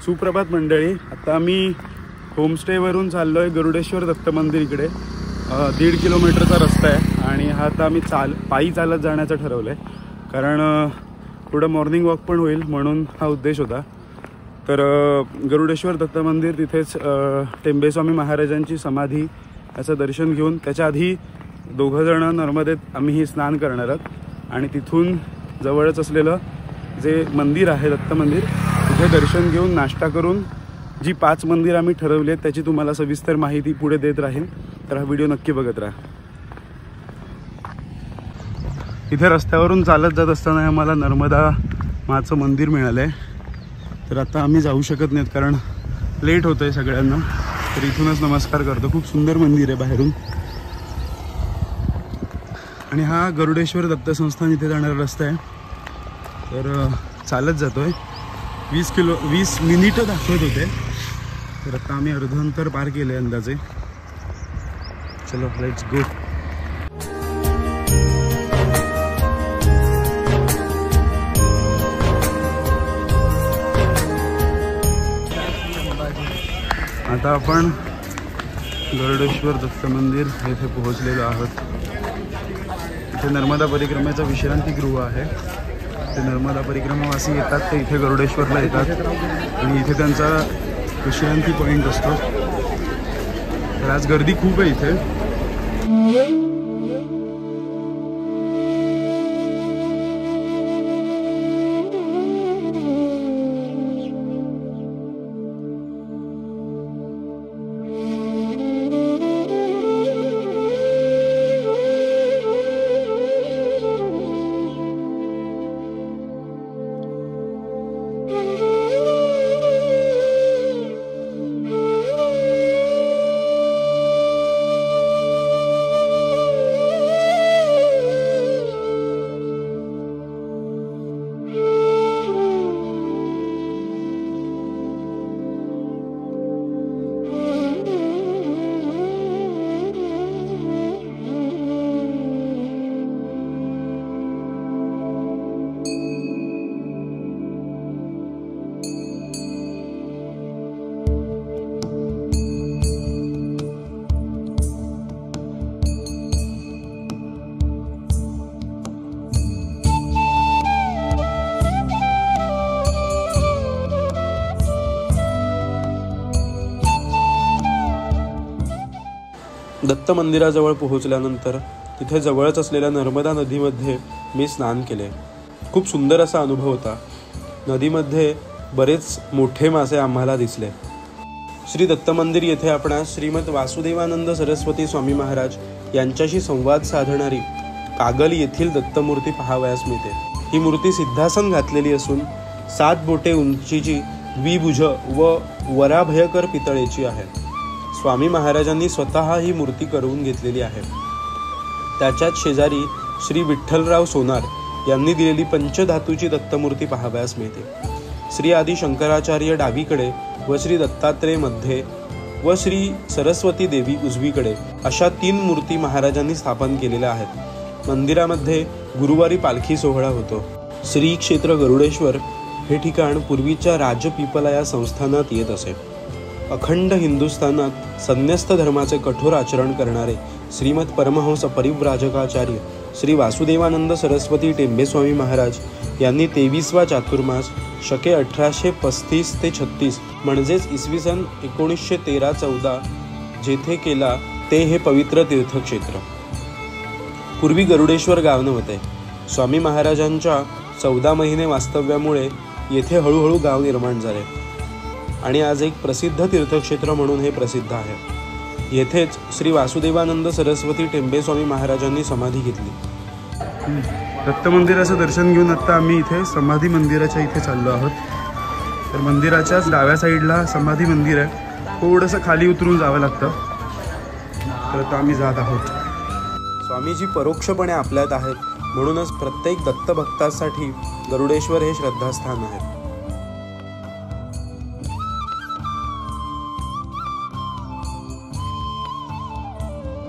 सुप्रभात मंडळी. आता आम्ही होमस्टेवरून चाललो आहे गरुडेश्वर दत्त मंदिर. इकडे 1.5 किलोमीटरचा रस्ता आहे आणि हा आता आम्ही पायी चालत जाण्याचं ठरवलं आहे, कारण थोडं मॉर्निंग वॉक पण होईल म्हणून हा उद्देश होता. तर गरुडेश्वर दत्त मंदिर, तिथेच टेंबेस्वामी महाराजांची समाधी याचं दर्शन घेऊन त्याच्या आधी 2 जण नर्मदेत आम्ही स्नान करणार आहोत आणि तिथून जवळच असलेलं जे मंदिर आहे दत्त मंदिर, तिथे दर्शन घेऊन नाश्ता करून जी 5 मंदिर आम्ही ठरवली आहेत त्याची तुम्हाला सविस्तर माहिती पुढे देत राहील. तर हा व्हिडिओ नक्की बघत राहा. इथे रस्त्यावरून चालत जात असताना आम्हाला नर्मदा माचं मंदिर मिळालं आहे. तर आता आम्ही जाऊ शकत नाहीत कारण लेट होतं आहे सगळ्यांना, तर इथूनच नमस्कार करतो. खूप सुंदर मंदिर आहे बाहेरून. आणि हा गरुडेश्वर दत्त संस्थान इथे जाणारा रस्ता आहे. तर चालत जातो आहे. 20 मिनिटं दाखवत होते, तर आता आम्ही अर्ध अंतर पार केलं आहे अंदाजे. चलो लेट्स गो. आता आपण गरुडेश्वर दत्त मंदिर येथे पोहोचलेलो आहोत. इथे नर्मदा परिक्रमेचं विश्रांतीगृह आहे. ते नर्मदा परिक्रमावासी येतात ते इथे गरुडेश्वरला येतात आणि इथे त्यांचा विश्रांती पॉईंट असतो. तर आज गर्दी खूप आहे इथे. दत्त मंदिराजवळ पोहोचल्यानंतर तिथे जवळच असलेल्या नर्मदा नदीमध्ये मी स्नान केले. खूप सुंदर असा अनुभव होता. नदीमध्ये बरेच मोठे मासे आम्हाला दिसले. श्री दत्त मंदिर येथे आपणास श्रीमद वासुदेवानंद सरस्वती स्वामी महाराज यांच्याशी संवाद साधणारी कागल येथील दत्तमूर्ती पाहावयास मिळते. ही मूर्ती सिद्धासन घातलेली असून 7 बोटे उंचीची, द्विभुज व वराभयकर पितळेची आहे. स्वामी महाराजांनी स्वतः ही मूर्ती करून घेतलेली आहे. त्याच्याच शेजारी श्री विठ्ठलराव सोनार यांनी दिलेली पंचधातूची दत्तमूर्ती पाहावयास मिळते. श्री आदि शंकराचार्य डावीकडे व श्री दत्तात्रेय मध्ये व श्री सरस्वती देवी उजवीकडे अशा 3 मूर्ती महाराजांनी स्थापन केलेल्या आहेत. मंदिरामध्ये गुरुवारी पालखी सोहळा होतो. श्री क्षेत्र गरुडेश्वर हे ठिकाण पूर्वीच्या राजपिपला या संस्थानात येत असे. अखंड हिंदुस्थानात संन्यस्त धर्माचे कठोर आचरण करणारे श्रीमद परमहंस परिव्राजकाचार्य श्री वासुदेवानंद सरस्वती टेंबेस्वामी महाराज यांनी 23वा चातुर्मास शके 1835 ते 36 म्हणजेच इसवी सन 1913-14 जेथे केला ते हे पवित्र तीर्थक्षेत्र. पूर्वी गरुडेश्वर गाव नव्हते. स्वामी महाराजांच्या 14 महिने वास्तव्यामुळे येथे हळूहळू गाव निर्माण झाले आणि आज एक प्रसिद्ध तीर्थक्षेत्र म्हणून हे प्रसिद्ध आहे. येथेच श्री वासुदेवानंद सरस्वती टेंबेस्वामी महाराजांनी समाधी घेतली. दत्त मंदिराचं दर्शन घेऊन आता आम्ही इथे समाधी मंदिराच्या इथे चाललो आहोत. तर मंदिराच्याच डाव्या साईडला समाधी मंदिर आहे. थोडंसं खाली उतरून जावं लागतं. तर आता आम्ही जात आहोत. स्वामीजी परोक्षपणे आपल्यात आहेत, म्हणूनच प्रत्येक दत्तभक्तासाठी गरुडेश्वर हे श्रद्धास्थान आहे.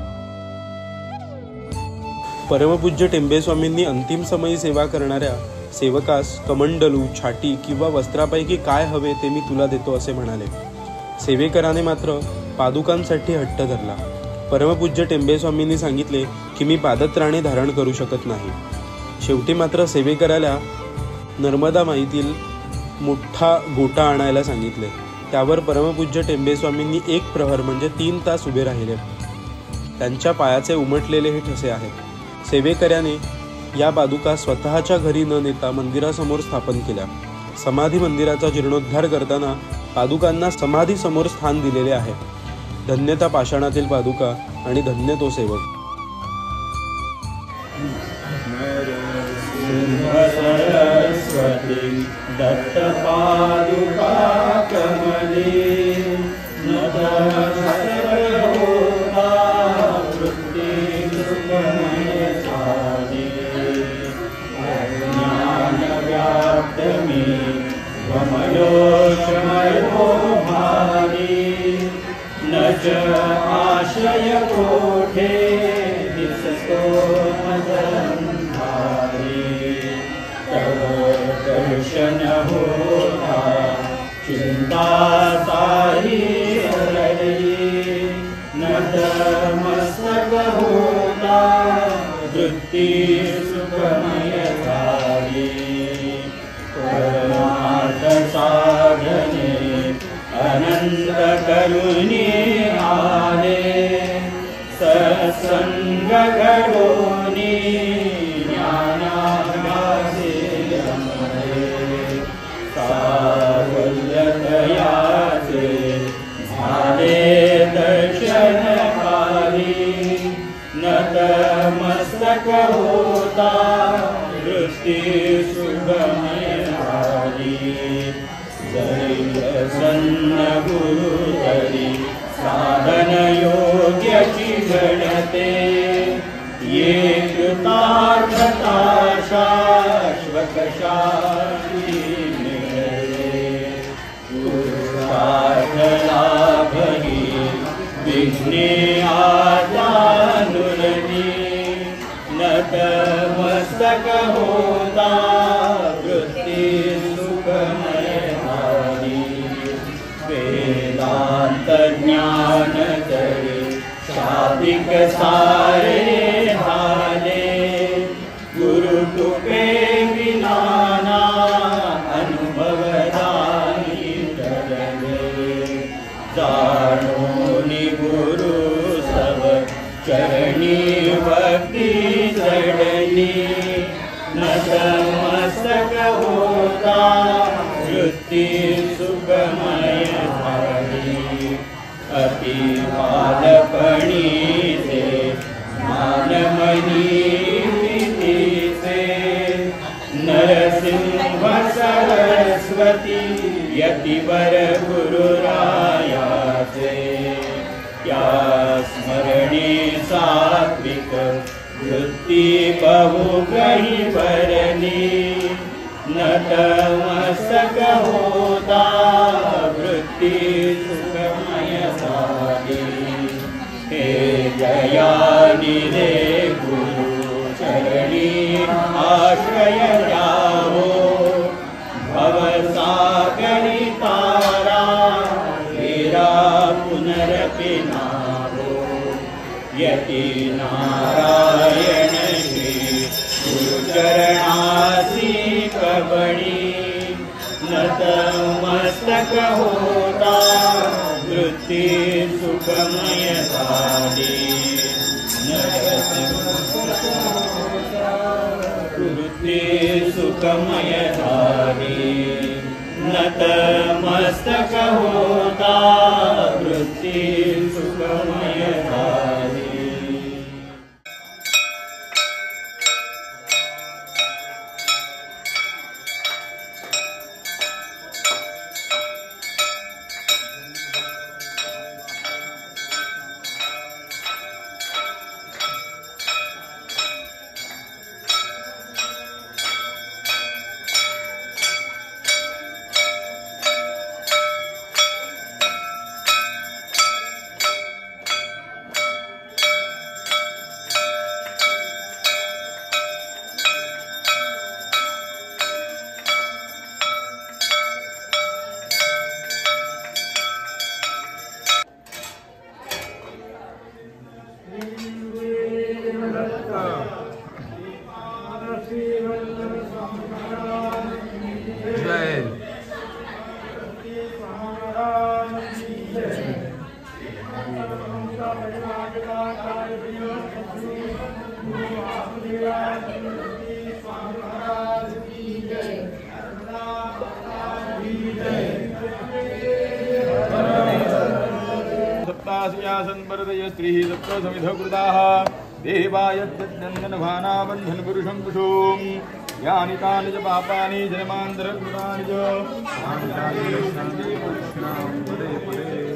परमपूज्य टेंबेस्वामींनी अंतिम समयी सेवा करणाऱ्या सेवकास कमंडलू, छाटी किंवा वस्त्रापैकी काय हवे ते मी तुला देतो असे म्हणाले. सेवेकराने मात्र पादुकांसाठी हट्ट धरला. परमपूज्य टेंबेस्वामींनी सांगितले की मी पादत्राणे धारण करू शकत नाही. शेवटी मात्र सेवेकराला नर्मदा माईतील मोठा गोटा आणायला सांगितले. त्यावर परमपूज्य टेंबेस्वामींनी 1 प्रहर म्हणजे 3 तास उभे राहिले. त्यांच्या पायाचे उमटलेले हे ठसे आहेत. सेवेकऱ्याने या पादुका स्वतःच्या घरी न नेता मंदिरासमोर स्थापन केल्या. समाधी मंदिराचा जीर्णोद्धार करताना पादुकांना समाधीसमोर स्थान दिलेले आहे. धन्यता पाषाणातील पादुका आणि धन्य तो सेवक. सरस्वती दत्त पादुका कमले ज्ञानव्याप्तमी कमलोषमयो भारी न च आशय कोठे दिसतो दर्शन होता चिंता सारी हरली नतमस्तक होता वृत्ती सुखमय झाली. परमार्थ साधने अनंत करुणी आले सत्संग घडोनी सावल्यतयाचे झाले दर्शनकारी नतमस्तक होता वृत्ती सुगमय झाली. दैवसन्न गुरु तरी साधन योग्याची घडते ये कृतार्थता शाश्वत शांती लाभही विघ्ने आजानुरनी नतमस्तक होता वृत्ती सुखमय झाली. वेदांत ज्ञान तरी शाब्दिक सारे झाले गुरु कृपे विनाना अनुभवदायी जाणोनी गुरु सब चरणी भक्ती चढली नतमस्तक होता वृत्ती सुखमय झाली. अति बालपणीचे मानमनी भीतीचे नरसिंह सरस्वती यतिवर गुरुरायाचे त्या स्मरणे सात्विक वृत्ती बहु गहिवरली नतमस्तक होता वृत्ती सुखमय झाली. हे जयानी रे गुरु चरणी आश्रय द्यावो भवसागरी तारा हेरा पुनरपि नावो. यती नारायण श्री गुरुचरणासी कबणी नतमस्तक होता वृत्ती सुखमय झाली. वृत्ती सुखमय झाली नतमस्तक होता वृत्ती सुखमय झाली. सप्तास्यासन्वरदय स्त्रीः सप्तसमिधकृताः देवायत्यनभाना बन्धन पुरुषं पुषों यानि तानि च पापानि जन्मान्तरकृतानि च